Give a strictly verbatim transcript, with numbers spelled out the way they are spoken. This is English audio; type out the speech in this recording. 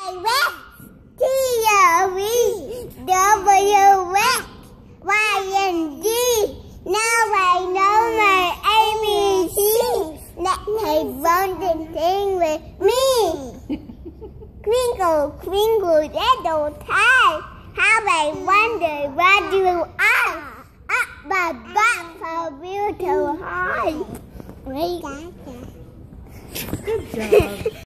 X, T, V, W, X, Y, and Z. Now I know my A B C. Let thầy London sing with me. Twinkle, twinkle, little star, how I wonder what you are. Up my back for real to high. Good job.